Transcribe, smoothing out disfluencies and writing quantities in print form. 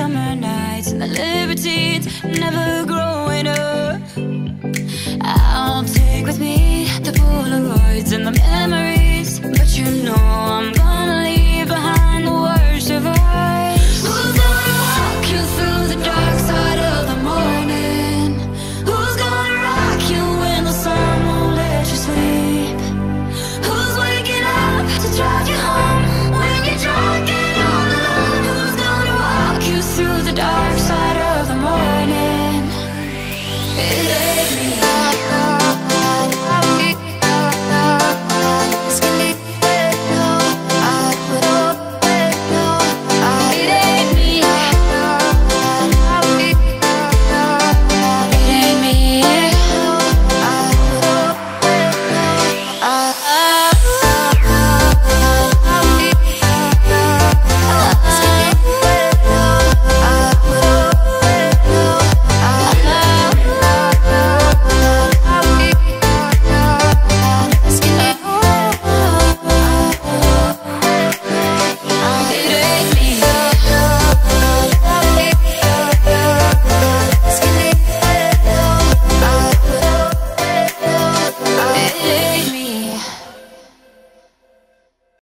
summer nights and the libertines, never growing up. I'll take with me the Polaroids and the memories, but you know I'm gonna